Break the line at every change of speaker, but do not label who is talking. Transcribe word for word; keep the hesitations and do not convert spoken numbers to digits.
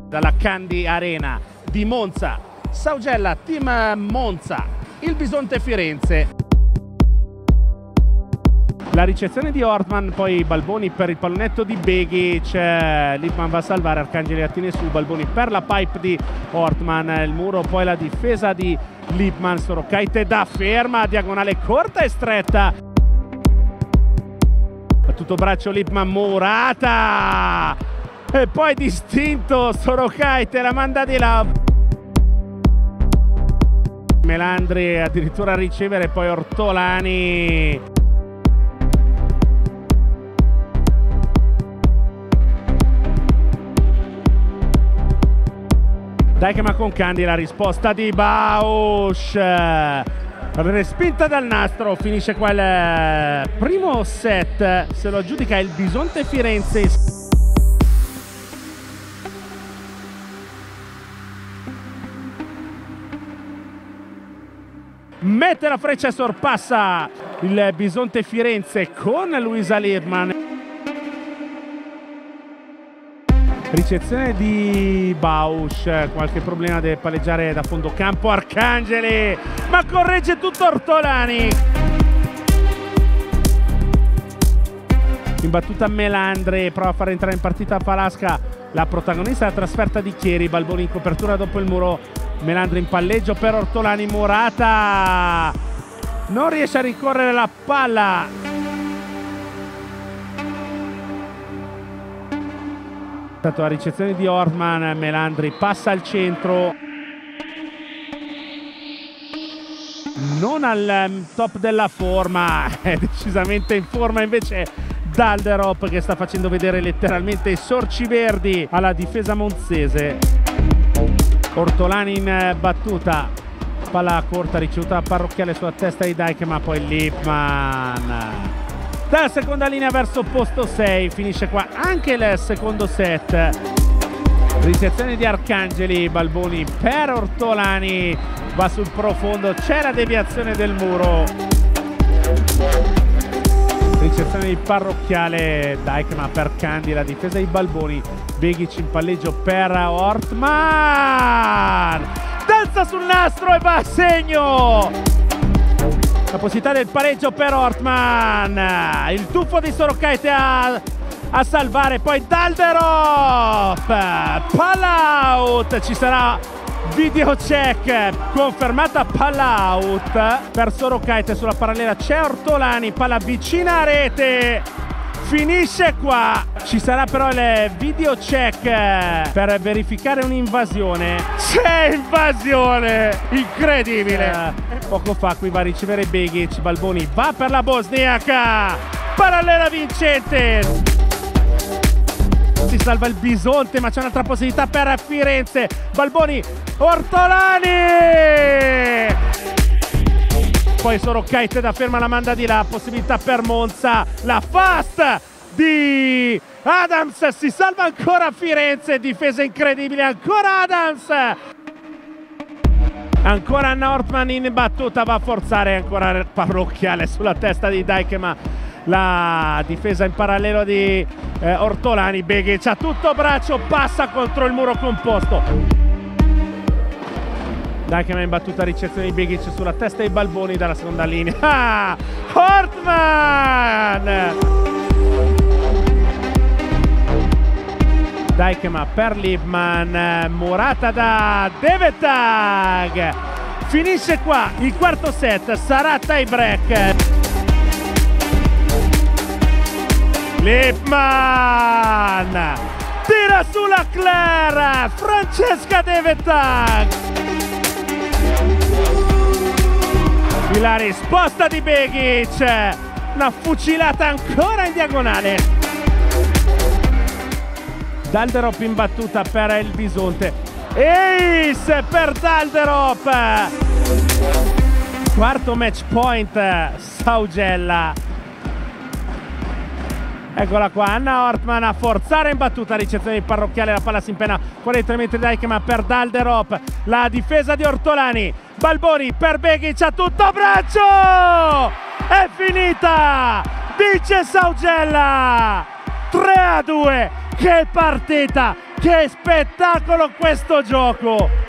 Dalla Candy Arena di Monza, Saugella, team Monza, il Bisonte Firenze. La ricezione di Ortman, poi Balboni per il pallonetto di Begic, Lippmann va a salvare, Arcangeli attiene su, Balboni per la pipe di Ortman, il muro, poi la difesa di Lippmann, Sorokaite da ferma, diagonale corta e stretta. Battuto braccio Lippmann, Morata! E poi distinto Sorokaite, la manda di là. Melandri addirittura a ricevere, poi Ortolani. Dijkema con Candy, la risposta di Bausch, respinta dal nastro, finisce qua il primo set, se lo aggiudica il Bisonte Firenze. Mette la freccia e sorpassa il Bisonte Firenze con Luisa Lippmann. Ricezione di Bausch, qualche problema, deve palleggiare da fondo campo Arcangeli, ma corregge tutto Ortolani. In battuta Melandri, prova a far entrare in partita Palasca, la protagonista della trasferta di Chieri. Balboni in copertura dopo il muro, Melandri in palleggio per Ortolani, Morata non riesce a rincorrere la palla. La ricezione di Ortman, Melandri passa al centro, non al top della forma, è decisamente in forma invece Dalderop, che sta facendo vedere letteralmente i sorci verdi alla difesa monzese. Ortolani in battuta, palla corta ricevuta parrocchiale sulla testa di Dijkema, poi Lippmann dalla seconda linea verso posto sei, finisce qua anche il secondo set. Ricezione di Arcangeli, Balboni per Ortolani, va sul profondo, c'è la deviazione del muro. Ricezione di parrocchiale, Dijkema per Candy, la difesa di Balboni, Begic in palleggio per Ortman, danza sul nastro e va a segno. La possibilità del pareggio per Ortman, il tuffo di Sorokaite a, a salvare, poi Dalderop, palla out, ci sarà video check, confermata palla out per Sorokaite, sulla parallela c'è Ortolani, palla vicina a rete, finisce qua, ci sarà però il video check per verificare un'invasione, c'è invasione, incredibile, eh, poco fa qui va a ricevere Begic, Balboni va per la bosniaca, parallela vincente, si salva il Bisonte ma c'è un'altra possibilità per Firenze, Balboni, Ortolani, poi Sorokaite da ferma, la manda di là, possibilità per Monza, la fast di Adams, si salva ancora Firenze, difesa incredibile, ancora Adams, ancora Anna Ortman in battuta, va a forzare, ancora parrocchiale sulla testa di Dijkema, la difesa in parallelo di eh, Ortolani, Begic a tutto braccio, passa contro il muro composto. Dijkema in battuta, ricezione di Begic sulla testa dei Balboni dalla seconda linea. Ah! Ortman! Dijkema per Lippmann, Morata da Devetag. Finisce qua il quarto set, sarà tie break. Lippmann tira sulla Claire, Francesca Devetag. La risposta di Begic, una fucilata ancora in diagonale. Dalderop in battuta per il Bisonte, ace per Dalderop, quarto match point Saugella. Eccola qua, Anna Ortman a forzare in battuta, ricezione di parrocchiale, la palla si impena fuori tre metri da Dijkema per Dalderop, la difesa di Ortolani, Balboni per Begic a tutto braccio, è finita, vince Saugella tre a due, che partita Che spettacolo questo gioco!